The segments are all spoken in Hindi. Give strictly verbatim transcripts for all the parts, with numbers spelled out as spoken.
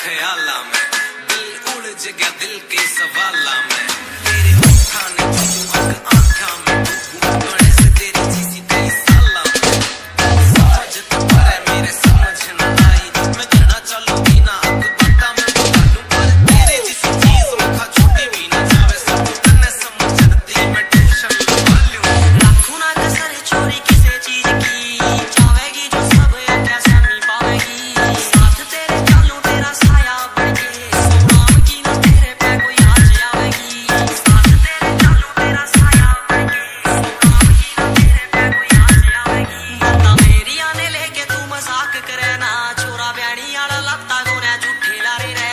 ख्याला में, दिल उलझ गया दिल के सवाला में, तेरे होठा ने तू आँखा में बड़े से तेरी चीज़ी कई साला में, समझ तो पर मेरे समझ न आई, मैं कहना चलूंगी ना अब बता मैं बता दूं, पर तेरे जैसी चीज में खा छूटी भी ना जावे, सब करने समझती मैं ट्यूशन लगा लूं, लाखों ना कसर चोरी किसे चीज की जावेगी जो सब या कैसे नहीं पावेगी, साथ तेरे चालू तेरा साया बन के सुनाम की ना तेरे पे कोई आज आवेगी, साथ तेरे चालू तेरा साया बन के सुनाम की ना तेरे पे कोई आज आवेगी, ना मेरी आने लेके तू मजाक करे ना, छोरा ब्याणी आला लगता गोने झूठे लारे रे,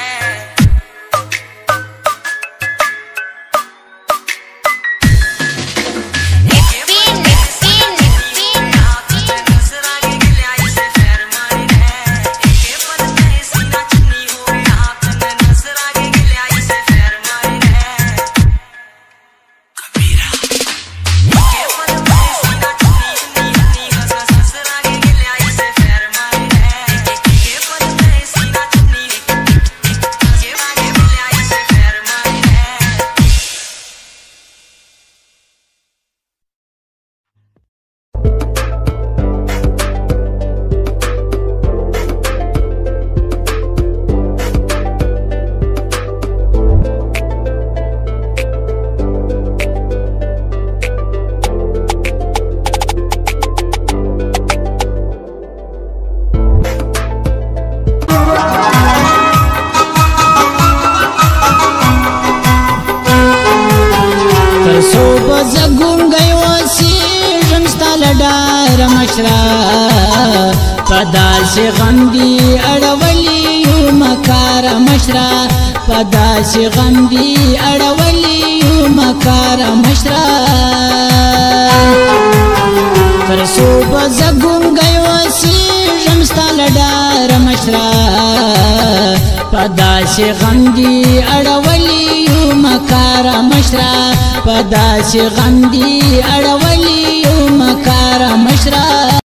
पदा से गंदी अड़वली मकार मशरा, पदा से गंदी अड़वली मकार मशरा, कर सुबह जगुम गयो सी रमस्ता लडार मशरा, पदा से गंदी अड़वली मकार मशरा, पदा से गंदी अड़वली मकार मशरा।